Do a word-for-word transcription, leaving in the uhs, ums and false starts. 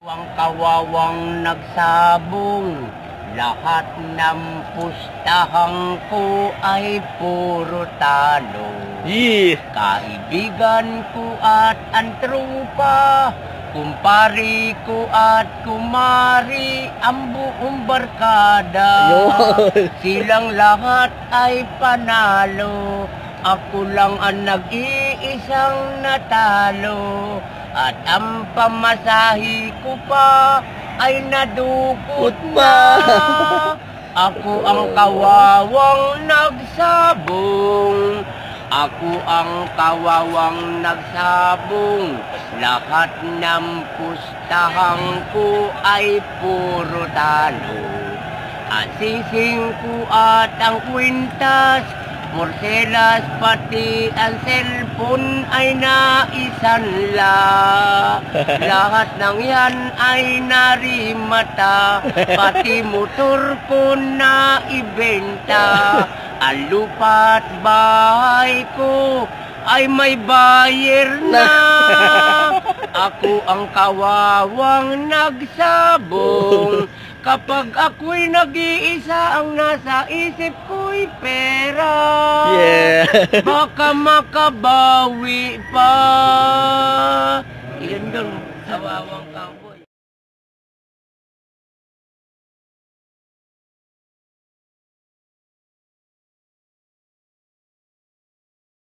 Ang kawawang nagsabong, lahat ng pustahan ko ay puro talo. Yeah. Kaibigan ko at ang trupa, kumpari ko at kumari, ang buong barkada. Ayun. Silang lahat ay panalo, ako lang ang nag-iisang natalo. At ang pamasahe ko pa ay nadukot na. Ako ang kawawang nagsabong, ako ang kawawang nagsabong. Lahat ng pustahan ko ay puro talo. At sising ko at ang kwintas, morselas pati ang cellphone ay naisanla. Lahat ng yan ay narimata, pati motor ko na ibenta. Ang lupa't bahay ko ay may buyer na. Ako ang kawawang nagsabong, kapag ako'y nag-iisa, ang nasa isip ko'y pera. Yeah. Baka makabawi pa. Yan doon, kawawang cowboy.